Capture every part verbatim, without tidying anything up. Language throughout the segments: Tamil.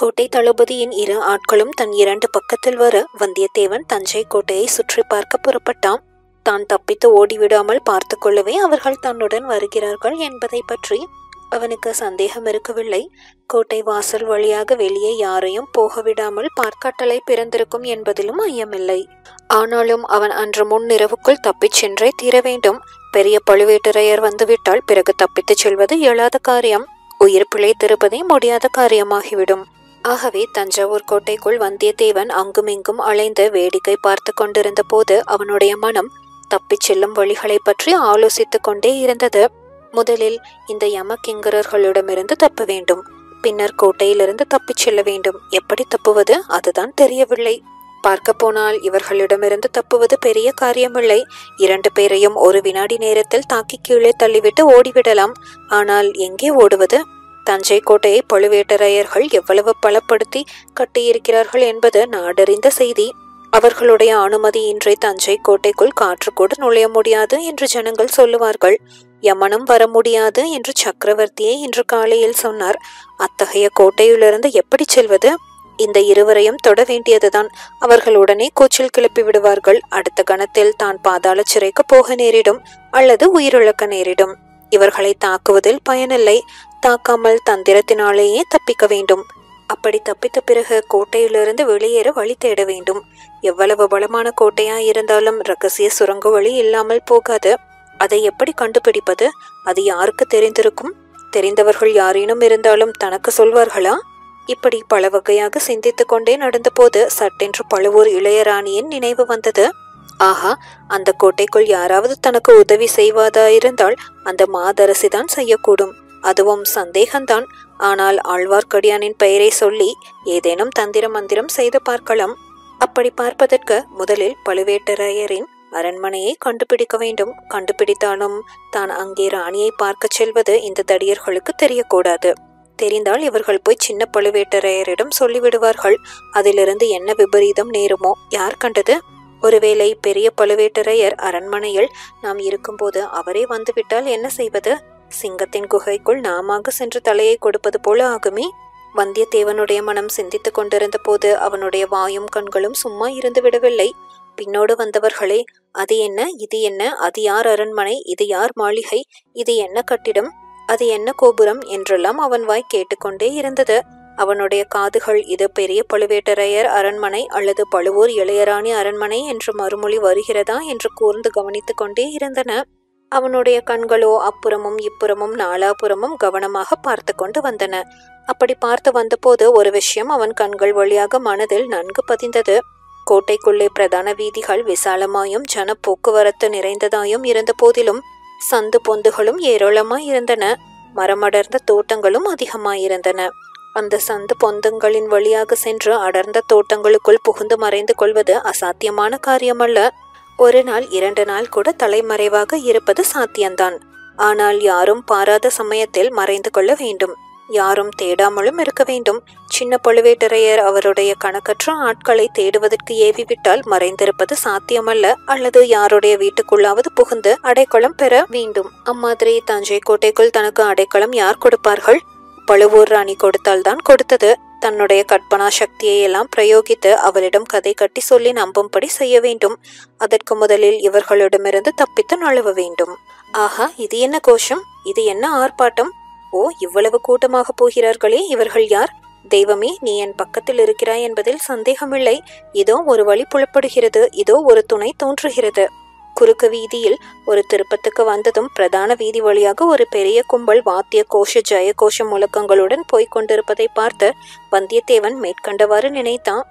கோட்டை தளபதியின் இரு ஆட்களும் தன் இரண்டு பக்கத்தில் வர வந்தியத்தேவன் தஞ்சை கோட்டையை சுற்றி பார்க்க புறப்பட்டான். தான் தப்பித்து ஓடிவிடாமல் பார்த்து கொள்ளவே அவர்கள் தன்னுடன் வருகிறார்கள் என்பதை பற்றி அவனுக்கு சந்தேகம் இருக்கவில்லை. கோட்டை வாசல் வழியாக வெளியே யாரையும் போக விடாமல் பார்க்காட்டலை பிறந்திருக்கும் என்பதிலும் ஐயமில்லை. ஆனாலும் அவன் அன்று முன்னிரவுக்குள் தப்பிச் சென்றே தீர வேண்டும். பெரிய பழுவேட்டரையர் வந்துவிட்டால் பிறகு தப்பித்துச் செல்வது இயலாத காரியம், உயிர் பிழைத்திருப்பதே முடியாத காரியமாகிவிடும். ஆகவே தஞ்சாவூர் கோட்டைக்குள் வந்தியத்தேவன் அங்குமிங்கும் அலைந்து வேடிக்கை பார்த்து கொண்டிருந்த போது அவனுடைய மனம் தப்பிச் செல்லும் வழிகளை பற்றி ஆலோசித்துக் கொண்டே இருந்தது. முதலில் இந்த யமகிங்கரர்களிடமிருந்து தப்ப வேண்டும், பின்னர் கோட்டையிலிருந்து தப்பிச் செல்ல வேண்டும். எப்படி தப்புவது? அதுதான் தெரியவில்லை. பார்க்க போனால் இவர்களிடமிருந்து தப்புவது பெரிய காரியமில்லை. இரண்டு பேரையும் ஒரு வினாடி நேரத்தில் தாக்கி கீழே தள்ளிவிட்டு ஓடிவிடலாம். ஆனால் எங்கே ஓடுவது? தஞ்சை கோட்டையை பழுவேட்டரையர்கள் எவ்வளவு பலப்படுத்தி கட்டியிருக்கிறார்கள் என்பது நாடறிந்த செய்தி. அவர்களுடைய அனுமதியின்றி தஞ்சை கோட்டைக்குள் காற்று கூட நுழைய முடியாது என்று ஜனங்கள் சொல்லுவார்கள். யமனும் வர முடியாது என்று சக்கரவர்த்தியே இன்று காலையில் சொன்னார். அத்தகைய கோட்டையிலிருந்து எப்படி செல்வது? இந்த இருவரையும் தொட வேண்டியதுதான். அவர்கள் உடனே கூச்சல் கிளப்பி விடுவார்கள். அடுத்த கணத்தில் தான் பாதாள சிறைக்கு போக நேரிடும், அல்லது உயிரிழக்க நேரிடும். இவர்களை தாக்குவதில் பயனில்லை. தாக்காமல் தந்திரத்தினாலேயே தப்பிக்க வேண்டும். அப்படி தப்பித்த பிறகு கோட்டையிலிருந்து வெளியேற வழி தேட வேண்டும். எவ்வளவு பலமான கோட்டையா இருந்தாலும் ரகசிய சுரங்க வழி இல்லாமல் போகாது. அதை எப்படி கண்டுபிடிப்பது? அது யாருக்கு தெரிந்திருக்கும்? தெரிந்தவர்கள் யாரேனும் இருந்தாலும் தனக்கு சொல்வார்களா? இப்படி பல வகையாக சிந்தித்து கொண்டே நடந்தபோது சட்டென்று பழுவூர் இளையராணியின் நினைவு வந்தது. ஆஹா, அந்த கோட்டைக்குள் யாராவது தனக்கு உதவி செய்வதாயிருந்தால் அந்த மாதரசிதான் செய்யக்கூடும். அதுவும் சந்தேகம்தான். ஆனால் ஆழ்வார்க்கடியானின் பெயரை சொல்லி ஏதேனும் தந்திர மந்திரம் செய்து பார்க்கலாம். அப்படி பார்ப்பதற்கு முதலில் பழுவேட்டரையரின் அரண்மனையை கண்டுபிடிக்க வேண்டும். கண்டுபிடித்தாலும் தான் அங்கே ராணியை பார்க்க செல்வது இந்த தடியர்களுக்கு தெரியக்கூடாது. தெரிந்தால் இவர்கள் போய் சின்ன பழுவேட்டரையரிடம் சொல்லிவிடுவார்கள். அதிலிருந்து என்ன விபரீதம் நேருமோ யார் கண்டது? ஒருவேளை பெரிய பழுவேட்டரையர் அரண்மனையில் நாம் இருக்கும்போது அவரே வந்துவிட்டால் என்ன செய்வது? சிங்கத்தின் குகைக்குள் நாமாக சென்று தலையை கொடுப்பது போல ஆகுமே. வந்தியத்தேவனுடைய மனம் சிந்தித்து கொண்டிருந்த போது அவனுடைய வாயும் கண்களும் சும்மா இருந்து விடவில்லை. பின்னோடு வந்தவர்களே, அது என்ன, இது என்ன, அது யார் அரண்மனை, இது யார் மாளிகை, இது என்ன கட்டிடம், அது என்ன கோபுரம் என்றெல்லாம் அவன் வாய் கேட்டுக்கொண்டே இருந்தது. அவனுடைய காதுகள் இது பெரிய பழுவேட்டரையர் அரண்மனை அல்லது பழுவூர் இளையராணி அரண்மனை என்று மறுமொழி வருகிறதா என்று கூர்ந்து கவனித்து கொண்டே இருந்தன. அவனுடைய கண்களோ அப்புறமும் இப்புறமும் நாலாபுறமும் கவனமாக பார்த்து கொண்டு வந்தன. அப்படி பார்த்து வந்தபோது ஒரு விஷயம் அவன் கண்கள் வழியாக மனதில் நன்கு பதிந்தது. கோட்டைக்குள்ளே பிரதான வீதிகள் விசாலமாயும் ஜன போக்குவரத்து நிறைந்ததாயும் இருந்த போதிலும் சந்து பொந்துகளும் ஏராளமாய் இருந்தன. மரமடர்ந்த தோட்டங்களும் அதிகமாயிருந்தன. அந்த சந்து பொந்தங்களின் வழியாக சென்று அடர்ந்த தோட்டங்களுக்குள் புகுந்து மறைந்து கொள்வது அசாத்தியமான காரியமல்ல. ஒரு நாள் இரண்டு நாள் கூட தலைமறைவாக இருப்பது சாத்தியம்தான். ஆனால் யாரும் பாராத சமயத்தில் மறைந்து கொள்ள வேண்டும். யாரும் தேடாமலும் இருக்க வேண்டும். சின்ன பழுவேட்டரையர் அவருடைய கணக்கற்ற ஆட்களை தேடுவதற்கு ஏவிவிட்டால் மறைந்திருப்பது சாத்தியமல்ல. அல்லது யாருடைய வீட்டுக்குள்ளாவது புகுந்து அடைக்கலம் பெற வேண்டும். அம்மாதிரி தஞ்சை கோட்டைக்குள் தனக்கு அடைக்கலம் யார் கொடுப்பார்கள்? பழுவூர் ராணி கொடுத்தால் தான் கொடுத்தது. தன்னுடைய கற்பனா சக்தியை எல்லாம் பிரயோகித்து அவளிடம் கதை கட்டி சொல்லி நம்பும்படி செய்ய வேண்டும். அதற்கு முதலில் இவர்களிடமிருந்து தப்பித்து நழுவ வேண்டும். ஆஹா, இது என்ன கோஷம், இது என்ன ஆர்ப்பாட்டம்! ஓ, இவ்வளவு கூட்டமாக போகிறார்களே, இவர்கள் யார்? தெய்வமே, நீ என் பக்கத்தில் இருக்கிறாய் என்பதில் சந்தேகமில்லை. இதோ ஒரு வழி புலப்படுகிறது, இதோ ஒரு துணை தோன்றுகிறது. குறுக்கு வீதியில் ஒரு திருப்பத்துக்கு வந்ததும் பிரதான வீதி வழியாக ஒரு பெரிய கும்பல் வாத்திய கோஷ ஜெய கோஷ முழக்கங்களுடன் போய்க் கொண்டிருப்பதை பார்த்து வந்தியத்தேவன் மேற்கண்டவாறு நினைத்தான்.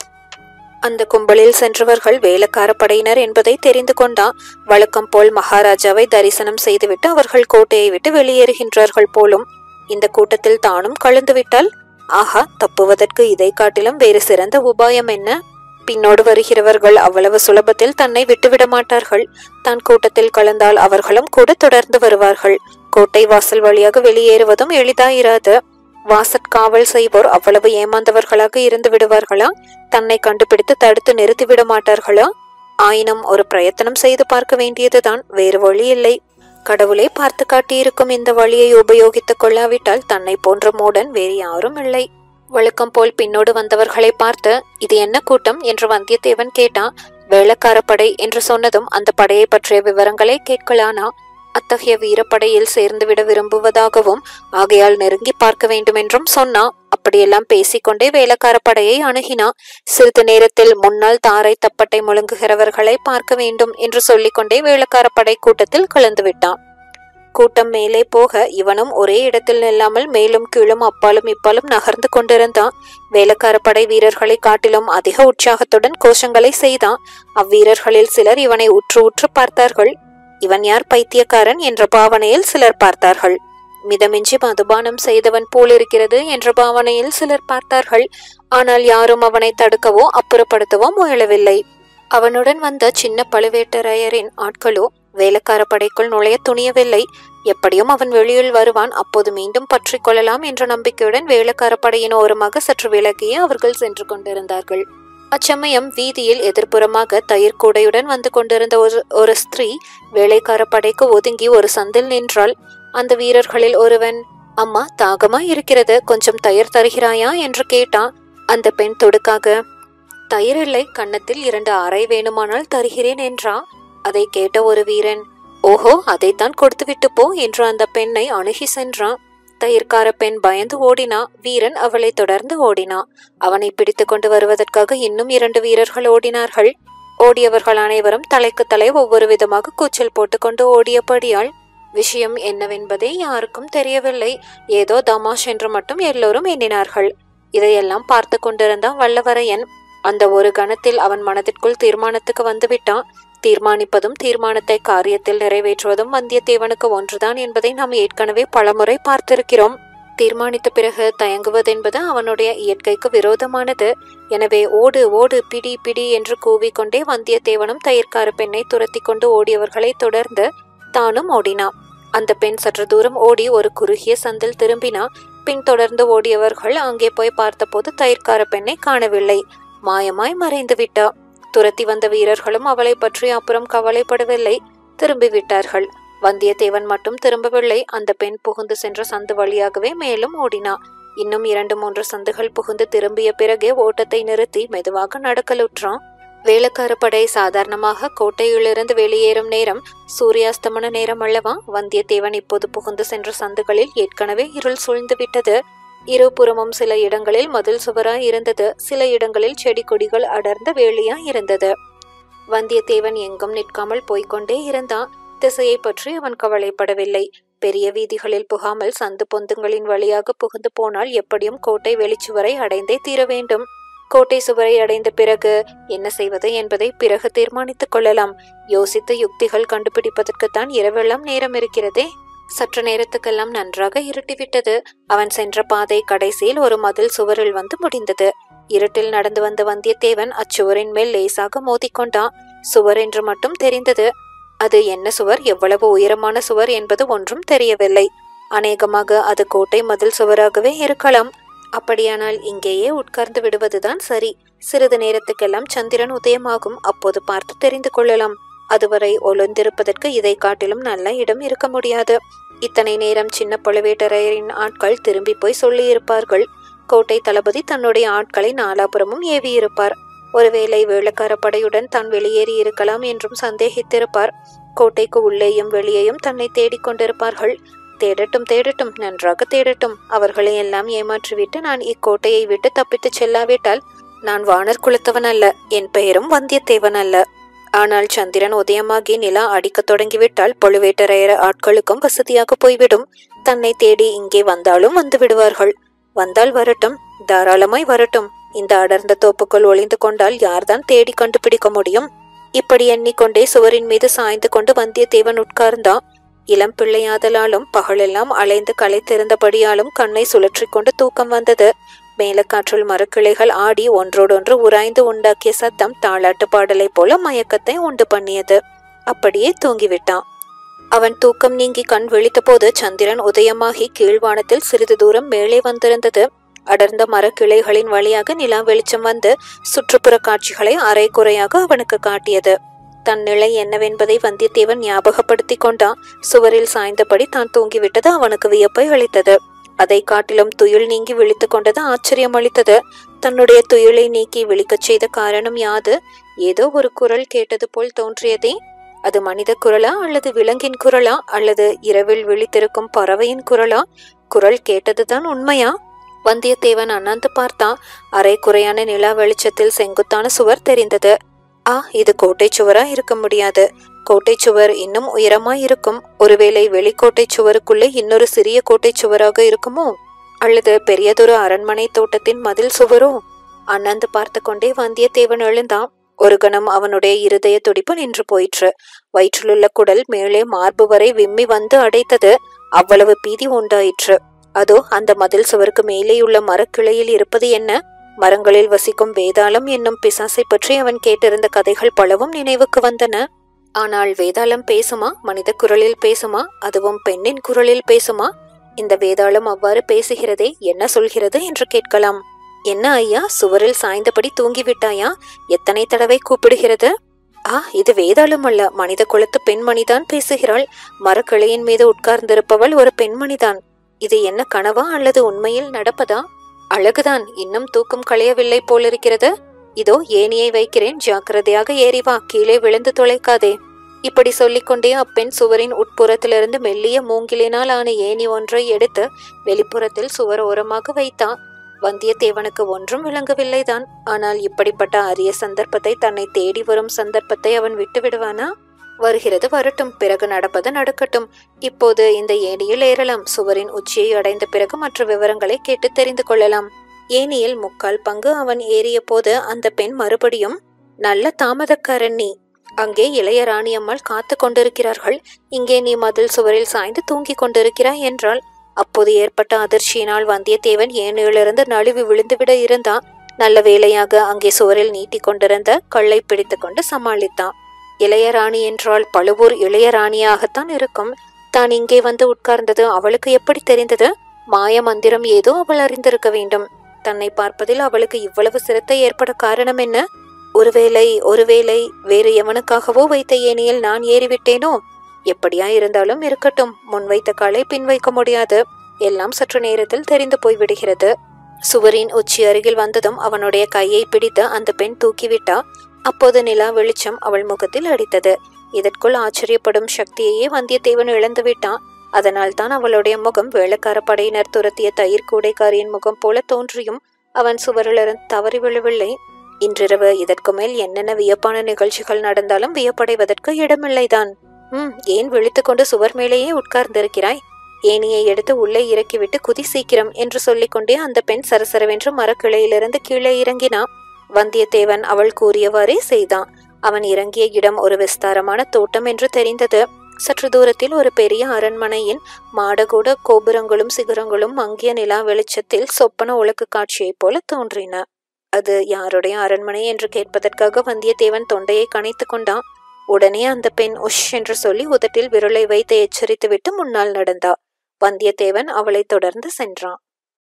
அந்த கும்பலில் சென்றவர்கள் வேலைக்கார படையினர் என்பதை தெரிந்து கொண்டான். வழக்கம் போல் மகாராஜாவை தரிசனம் செய்துவிட்டு அவர்கள் கோட்டையை விட்டு வெளியேறுகின்றார்கள் போலும். இந்த கூட்டத்தில் தானும் கலந்துவிட்டால் ஆஹா, தப்புவதற்கு இதை காட்டிலும் வேறு சிறந்த உபாயம் என்ன? பின்னோடு வருகிறவர்கள் அவ்வளவு சுலபத்தில் தன்னை விட்டுவிட மாட்டார்கள். தான் கூட்டத்தில் கலந்தால் அவர்களும் கூட தொடர்ந்து வருவார்கள். கோட்டை வாசல் வழியாக வெளியேறுவதும் எளிதாயிராது. வாசற்காவல் செய்வோர் அவ்வளவு ஏமாந்தவர்களாக இருந்து விடுவார்களா? தன்னை கண்டுபிடித்து தடுத்து நிறுத்திவிட மாட்டார்களா? ஆயினும் ஒரு பிரயத்தனம் செய்து பார்க்க வேண்டியதுதான், வேறு வழி இல்லை. கடவுளே பார்த்து காட்டியிருக்கும் இந்த வழியை உபயோகித்துக் கொள்ளாவிட்டால் தன்னை போன்ற மூடன் வேறு யாரும் இல்லை. வழக்கம் போல் பின்னோடு வந்தவர்களை பார்த்து, இது என்ன கூட்டம் என்று வந்தியத்தேவன் கேட்டான். வேளக்கார படை என்று சொன்னதும் அந்த படையை பற்றிய விவரங்களை கேட்கலானா. அத்தகைய வீரப்படையில் சேர்ந்துவிட விரும்புவதாகவும் ஆகையால் நெருங்கி பார்க்க வேண்டும் என்றும் சொன்னா. அப்படியெல்லாம் பேசிக்கொண்டே வேளக்கார படையை அணுகினா. சிறிது நேரத்தில் முன்னால் தாரை தப்பட்டை முழுங்குகிறவர்களை பார்க்க வேண்டும் என்று சொல்லிக்கொண்டே வேளக்கார படை கூட்டத்தில் கலந்து விட்டான். கூட்டம் மேலே போக இவனும் ஒரே இடத்தில் நில்லாமல் மேலும் கீழும் அப்பாலும் இப்பாலும் நகர்ந்து கொண்டிருந்தான். வேளக்கார படை வீரர்களை காட்டிலும் அதிக உற்சாகத்துடன் கோஷங்களை செய்தான். அவ்வீரர்களில் சிலர் இவனை உற்று உற்று பார்த்தார்கள். இவன் யார், பைத்தியக்காரன் என்ற பாவனையில் சிலர் பார்த்தார்கள். மிதமின்றி மதுபானம் செய்தவன் போலிருக்கிறது என்ற பாவனையில் சிலர் பார்த்தார்கள். ஆனால் யாரும் அவனை தடுக்கவோ அப்புறப்படுத்தவோ முயலவில்லை. அவனுடன் வந்த சின்ன பழுவேட்டரையரின் ஆட்களோ வேளக்கார படைக்குள் நுழைய துணியவில்லை. எப்படியும் அவன் வெளியில் வருவான், அப்போது மீண்டும் பற்றி கொள்ளலாம் என்ற நம்பிக்கையுடன் வேளக்கார படையின் ஓரமாக சற்று விலகியே அவர்கள் சென்று கொண்டிருந்தார்கள். அச்சமயம் வீதியில் எதிர்ப்புறமாக தயிர் கூடையுடன் வந்து கொண்டிருந்த ஒரு ஒரு ஸ்திரீ வேளைக்கார படைக்கு ஒதுங்கி ஒரு சந்தில் நின்றாள். அந்த வீரர்களில் ஒருவன், அம்மா தாகமா இருக்கிறது, கொஞ்சம் தயிர் தருகிறாயா என்று கேட்டான். அந்த பெண் தொடுக்காக, தயிர் இல்லை, கன்னத்தில் இரண்டு அறை வேணுமானால் தருகிறேன் என்றா. அதை கேட்ட ஒரு வீரன், ஓஹோ அதைத்தான் கொடுத்து விட்டு போ என்று அந்த பெண்ணை அணுகி சென்றான். தயிர்கார பெண் பயந்து ஓடினா. வீரன் அவளை தொடர்ந்து ஓடினா. அவனை பிடித்து கொண்டு வருவதற்காக இன்னும் இரண்டு வீரர்கள் ஓடினார்கள். ஓடியவர்கள் அனைவரும் தலைக்கு தலை ஒவ்வொரு விதமாக கூச்சல் போட்டுக்கொண்டு ஓடியபடியால் விஷயம் என்னவென்பதே யாருக்கும் தெரியவில்லை. ஏதோ தமாஷ் என்று மட்டும் எல்லோரும் எண்ணினார்கள். இதையெல்லாம் பார்த்து கொண்டிருந்தான் வல்லவரையன். அந்த ஒரு கணத்தில் அவன் மனதிற்குள் தீர்மானத்துக்கு வந்துவிட்டான். தீர்மானிப்பதும் தீர்மானத்தை காரியத்தில் நிறைவேற்றுவதும் வந்தியத்தேவனுக்கு ஒன்றுதான் என்பதை நாம் ஏற்கனவே பலமுறை பார்த்திருக்கிறோம். தீர்மானித்த பிறகு தயங்குவதென்பது அவனுடைய இயற்கைக்கு விரோதமானது. எனவே ஓடு ஓடு, பிடி பிடி என்று கூவிக்கொண்டே வந்தியத்தேவனும் தயிர்கார பெண்ணை துரத்தி கொண்டு ஓடியவர்களை தொடர்ந்து தானும் ஓடினான். அந்த பெண் சற்று தூரம் ஓடி ஒரு குறுகிய சந்தில் திரும்பினா. பின் தொடர்ந்து ஓடியவர்கள் அங்கே போய் பார்த்தபோது தயிர்கார பெண்ணை காணவில்லை. மாயமாய் மறைந்து விட்டா. துரத்தி வந்த வீரர்களும் அவளை பற்றி அப்புறம் கவலைப்படவில்லை, திரும்பிவிட்டார்கள். வந்தியத்தேவன் மட்டும் திரும்பவில்லை. அந்த பெண் புகுந்து சென்ற சந்து வழியாகவே மேலும் ஓடினா. இன்னும் இரண்டு மூன்று சந்துகள் புகுந்து திரும்பிய பிறகே ஓட்டத்தை நிறுத்தி மெதுவாக நடக்கலுற்றான். வேளக்கார படை சாதாரணமாக கோட்டையிலிருந்து வெளியேறும் நேரம் சூரியாஸ்தமன நேரம் அல்லவா? வந்தியத்தேவன் இப்போது புகுந்து சென்ற சந்துகளில் ஏற்கனவே இருள் சூழ்ந்து விட்டது. இருபுறமும் சில இடங்களில் மதில் சுவராய் இருந்தது, சில இடங்களில் செடி கொடிகள் அடர்ந்த வேலியாய் இருந்தது. வந்தியத்தேவன் எங்கும் நிற்காமல் போய்கொண்டே இருந்தான். திசையை பற்றி அவன் கவலைப்படவில்லை. பெரிய வீதிகளில் புகாமல் சந்து பொந்துங்களின் வழியாக புகுந்து போனால் எப்படியும் கோட்டை வெளிச்சுவரை அடைந்தே தீர வேண்டும். கோட்டை சுவரை அடைந்த பிறகு என்ன செய்வது என்பதை பிறகு தீர்மானித்துக் கொள்ளலாம். யோசித்து யுக்திகள் கண்டுபிடிப்பதற்குத்தான் இரவெல்லாம் நேரம் இருக்கிறதே. சற்று நேரத்துக்கெல்லாம் நன்றாக இருட்டிவிட்டது. அவன் சென்ற பாதை கடைசியில் ஒரு மதில் சுவரில் வந்து முடிந்தது. இருட்டில் நடந்து வந்த வந்தியத்தேவன் அச்சுவரின் மேல் லேசாக மோதிக்கொண்டான். சுவர் என்று மட்டும் தெரிந்தது. அது என்ன சுவர், எவ்வளவு உயரமான சுவர் என்பது ஒன்றும் தெரியவில்லை. அநேகமாக அது கோட்டை மதில் சுவராகவே இருக்கலாம். அப்படியானால் இங்கேயே உட்கார்ந்து விடுவதுதான் சரி. சிறிது நேரத்துக்கெல்லாம் சந்திரன் உதயமாகும், அப்போது பார்த்து தெரிந்து கொள்ளலாம். அதுவரை ஒளிந்திருப்பதற்கு இதை காட்டிலும் நல்ல இடம் இருக்க முடியாது. இத்தனை நேரம் சின்ன பழுவேட்டரையரின் ஆட்கள் திரும்பி போய் சொல்லியிருப்பார்கள். கோட்டை தளபதி தன்னுடைய ஆட்களை நாலாபுரமும் ஏவியிருப்பார். ஒருவேளை வேளக்கார படையுடன் தான் வெளியேறி இருக்கலாம் என்றும் சந்தேகித்திருப்பார். கோட்டைக்கு உள்ளேயும் வெளியேயும் தன்னை தேடிக்கொண்டிருப்பார்கள். தேடட்டும் தேடட்டும், நன்றாக தேடட்டும். அவர்களை எல்லாம் ஏமாற்றிவிட்டு நான் இக்கோட்டையை விட்டு தப்பித்து செல்லாவிட்டால் நான் வானர் குலத்தவன் அல்ல, என் பெயரும் வந்தியத்தேவன் அல்ல. ஆனால் சந்திரன் உதயமாகி நிலா அடிக்க தொடங்கிவிட்டால் பழுவேட்டரையர் ஆட்களுக்கும் வசதியாக போய்விடும். தன்னை தேடி இங்கே வந்தாலும் வந்து விடுவார்கள். வந்தால் வரட்டும், தாராளமாய் வரட்டும். இந்த அடர்ந்த தோப்புக்குள் ஒளிந்து கொண்டால் யார்தான் தேடி கண்டுபிடிக்க முடியும்? இப்படி எண்ணிக்கொண்டே சுவரின் மீது சாய்ந்து கொண்டு வந்தியத்தேவன் உட்கார்ந்தான். இளம் பிள்ளையாதலாலும் பகலெல்லாம் அலைந்து களைத்திருந்தபடியாலும் கண்ணை சுழற்றி கொண்டு தூக்கம் வந்தது. மேலக்காற்றில் மரக்கிளைகள் ஆடி ஒன்றோடொன்று உராய்ந்து உண்டாக்கிய சத்தம் தாளாட்டு பாடலை போல மயக்கத்தை உண்டு பண்ணியது. அப்படியே தூங்கிவிட்டான். அவன் தூக்கம் நீங்கி கண் விழித்த போது சந்திரன் உதயமாகி கீழ்வானத்தில் சிறிது தூரம் மேலே வந்திருந்தது. அடர்ந்த மரக்கிளைகளின் வழியாக நிலா வெளிச்சம் வந்து சுற்றுப்புற காட்சிகளை அரை குறையாக அவனுக்கு காட்டியது. தன் நிலை என்னவென்பதை வந்தியத்தேவன் ஞாபகப்படுத்தி கொண்டான். சுவரில் சாய்ந்தபடி தான் தூங்கிவிட்டது அவனுக்கு வியப்பை அளித்தது. அதை காட்டிலும் துயில் நீங்கி விழித்து கொண்டது ஆச்சரியம் அளித்தது. தன்னுடைய துயிலை நீக்கி விழிக்கச் செய்த காரணம் யாது? ஏதோ ஒரு குரல் கேட்டது போல் தோன்றியதே. அது மனித குரலா அல்லது விலங்கின் குரலா அல்லது இரவில் விழித்திருக்கும் பறவையின் குரலா? குரல் கேட்டதுதான் உண்மையா? வந்தியத்தேவன் அண்ணாந்து பார்த்தான். அரை குறையான நிலா வெளிச்சத்தில் செங்குத்தான சுவர் தெரிந்தது. ஆ, இது கோட்டை சுவரா இருக்க முடியாது. கோட்டை சுவர் இன்னும் உயரமாய் இருக்கும். ஒருவேளை வெளிக்கோட்டை சுவருக்குள்ளே இன்னொரு சிறிய கோட்டை சுவராக இருக்குமோ? அல்லது பெரியதொரு அரண்மனை தோட்டத்தின் மதில் சுவரோ? அண்ணாந்து பார்த்து கொண்டே வந்தியத்தேவன் எழுந்தான். ஒரு கணம் அவனுடைய இருதய துடிப்பு நின்று போயிற்று. வயிற்றிலுள்ள குடல் மேலே மார்பு வரை விம்மி வந்து அடைத்தது. அவ்வளவு பீதி உண்டாயிற்று. அதோ அந்த மதில் சுவருக்கு மேலேயுள்ள மரக்கிளையில் இருப்பது என்ன? மரங்களில் வசிக்கும் வேதாளம் என்னும் பிசாசை பற்றி அவன் கேட்டிருந்த கதைகள் பலவும் நினைவுக்கு வந்தன. ஆனால் வேதாளம் பேசுமா? மனித குரலில் பேசுமா? அதுவும் பெண்ணின் குரலில் பேசுமா? இந்த வேதாளம் அவ்வாறு பேசுகிறதே, என்ன சொல்கிறது என்று கேட்கலாம். என்ன ஐயா, சுவரில் சாய்ந்தபடி தூங்கிவிட்டாயா? எத்தனை தடவை கூப்பிடுகிறது? ஆ, இது வேதாளம் அல்ல, மனித குலத்து பெண்மணிதான் பேசுகிறாள். மரக்கிளையின் மீது உட்கார்ந்திருப்பவள் ஒரு பெண்மணிதான். இது என்ன கனவா அல்லது உண்மையில் நடப்பதா? அழகுதான், இன்னும் தூக்கம் களையவில்லை போலிருக்கிறது. இதோ ஏணியை வைக்கிறேன், ஜாக்கிரதையாக ஏறி வா, கீழே விழுந்து தொலைக்காதே. இப்படி சொல்லிக்கொண்டே அப்பெண் சுவரின் உட்புறத்திலிருந்து மெல்லிய மூங்கிலினால் ஆன ஏணி ஒன்றை எடுத்து வெளிப்புறத்தில் சுவர் ஓரமாக வைத்தான். வந்தியத்தேவனுக்கு ஒன்றும் விளங்கவில்லைதான். ஆனால் இப்படிப்பட்ட அரிய சந்தர்ப்பத்தை, தன்னை தேடி வரும் சந்தர்ப்பத்தை அவன் விட்டு விடுவானா? வருகிறது வரட்டும், பிறகு நடப்பது நடக்கட்டும். இப்போது இந்த ஏணியில் ஏறலாம். சுவரின் உச்சியை அடைந்த பிறகு மற்ற விவரங்களை கேட்டு தெரிந்து கொள்ளலாம். ஏணியில் முக்கால் பங்கு அவன் ஏறிய போது அந்த பெண் மறுபடியும், நல்ல தாமதக்காரன் நீ. அங்கே இளைய ராணியம்மாள் காத்து கொண்டிருக்கிறார்கள். இங்கே நீ மதில் சுவரில் சாய்ந்து தூங்கி கொண்டிருக்கிறாய் என்றாள். அப்போது ஏற்பட்ட அதிர்ச்சியினால் வந்தியத்தேவன் ஏணியிலிருந்து நழுவி விழுந்துவிட இருந்தான். நல்ல வேளையாக அங்கே சுவரில் நீட்டி கொண்டிருந்த கல்லை பிடித்து கொண்டு சமாளித்தான். இளையராணி என்றால் பழுவூர் இளையராணியாகத்தான் இருக்கும். தான் இங்கே வந்து உட்கார்ந்தது அவளுக்கு எப்படி தெரிந்தது? மாய மந்திரம் ஏதோ அவள் அறிந்திருக்க வேண்டும். தன்னை பார்ப்பதில் அவளுக்கு இவ்வளவு சிரத்தை ஏற்பட காரணம் என்ன? ஒருவேளை ஒருவேளை வேறு எவனுக்காகவோ வைத்த ஏணியில் நான் ஏறிவிட்டேனோ? எப்படியா இருந்தாலும் இருக்கட்டும், முன் வைத்த காலை பின் வைக்க முடியாது. எல்லாம் சற்று நேரத்தில் தெரிந்து போய்விடுகிறது. சுவரின் உச்சி அருகில் வந்ததும் அவனுடைய கையை பிடித்து அந்த பெண் தூக்கிவிட்டா. அப்போது நிலா வெளிச்சம் அவள் முகத்தில் அடித்தது. இதற்குள் ஆச்சரியப்படும் சக்தியையே வந்தியத்தேவன் இழந்து விட்டான். அதனால் தான் அவளுடைய முகம் வேளக்கார படையினர் துரத்திய தயிர் கூடைக்காரியின் முகம் போல தோன்றியும் அவன் சுவரிலிருந்து தவறி விழவில்லை. இன்றிரவு இதற்கு மேல் என்னென்ன வியப்பான நிகழ்ச்சிகள் நடந்தாலும் வியப்படைவதற்கு இடமில்லைதான். ம் ஏன் விழித்து கொண்டு சுவர் மேலேயே உட்கார்ந்திருக்கிறாய்? ஏணியை எடுத்து உள்ளே இறக்கிவிட்டு குதி சீக்கிரம் என்று சொல்லிக்கொண்டே அந்த பெண் சரசரவென்று மரக்கிளையிலிருந்து கீழே இறங்கினான். வந்தியத்தேவன் அவள் கூறியவாறே செய்தான். அவன் இறங்கிய இடம் ஒரு விஸ்தாரமான தோட்டம் என்று தெரிந்தது. சற்று தூரத்தில் ஒரு பெரிய அரண்மனையின் மாடகூட கோபுரங்களும் சிகரங்களும் மங்கிய நிலா வெளிச்சத்தில் சொப்பன உலக்கு காட்சியைப் போல தோன்றின. அது யாருடைய அரண்மனை என்று கேட்பதற்காக வந்தியத்தேவன் தொண்டையை கனைத்து கொண்டான். உடனே அந்த பெண் உஷ் என்று சொல்லி உதட்டில் விரலை வைத்து எச்சரித்துவிட்டு முன்னால் நடந்தா. வந்தியத்தேவன் அவளை தொடர்ந்து சென்றான்.